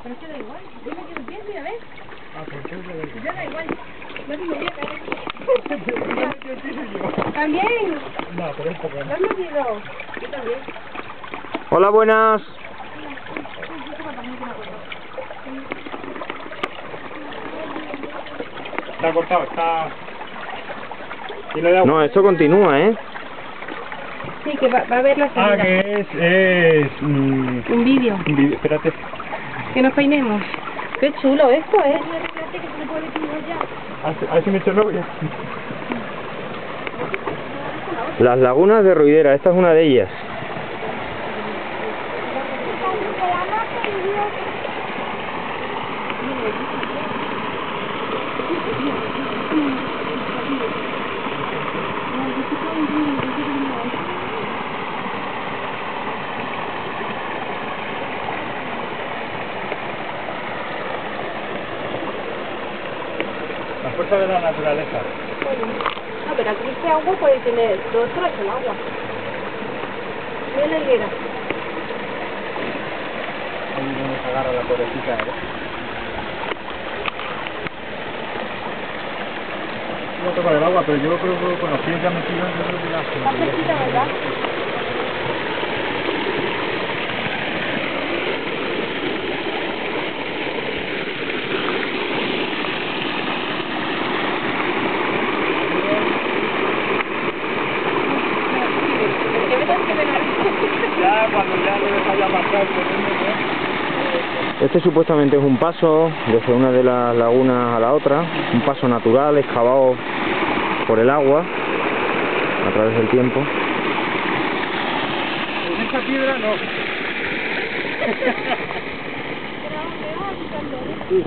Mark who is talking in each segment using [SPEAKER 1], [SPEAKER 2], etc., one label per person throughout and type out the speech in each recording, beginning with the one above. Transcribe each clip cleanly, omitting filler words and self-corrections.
[SPEAKER 1] Pero es que da igual. Yo me quedo bien, mira, ¿ves?
[SPEAKER 2] Ah, ¿por qué da igual?
[SPEAKER 1] Ya da igual. No me voy a caer. ¿También?
[SPEAKER 2] No, pero es poco.
[SPEAKER 1] ¿Lo has metido? Yo también.
[SPEAKER 3] Hola, buenas.
[SPEAKER 2] Está cortado, está... ¿Y lo de agua?
[SPEAKER 3] No, esto continúa, ¿eh?
[SPEAKER 1] Sí, que va a haber la salida.
[SPEAKER 2] Ah, que es...
[SPEAKER 1] Un vídeo.
[SPEAKER 2] un vídeo, espérate.
[SPEAKER 1] Que nos peinemos. Qué chulo esto, ¿eh?
[SPEAKER 2] A ver si me echo luego ya.
[SPEAKER 3] Las lagunas de Ruidera, esta es una de ellas.
[SPEAKER 2] La fuerza de la naturaleza.
[SPEAKER 1] No, pero aquí este agua puede tener 2 horas el agua. Mira la higuera.
[SPEAKER 2] Ahí donde se agarra la pobrecita, No toca el agua, pero yo creo que con los pies ya metidos yo creo que ya...
[SPEAKER 1] Está fresquita, ¿verdad?
[SPEAKER 2] Ya cuando ya lo deja ya pasar,
[SPEAKER 3] Este supuestamente es un paso desde una de las lagunas a la otra, un paso natural excavado por el agua a través del tiempo.
[SPEAKER 2] En esta piedra no. Sí.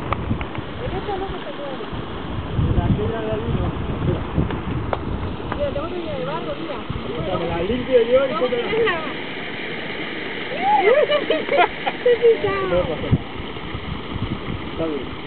[SPEAKER 2] La piedra de allí no.
[SPEAKER 1] Mira, tengo que ir de barro, mira.
[SPEAKER 2] Me la limpio yo y tú te la...
[SPEAKER 1] ¡Te he pisado!
[SPEAKER 2] No pasa nada. Está bien.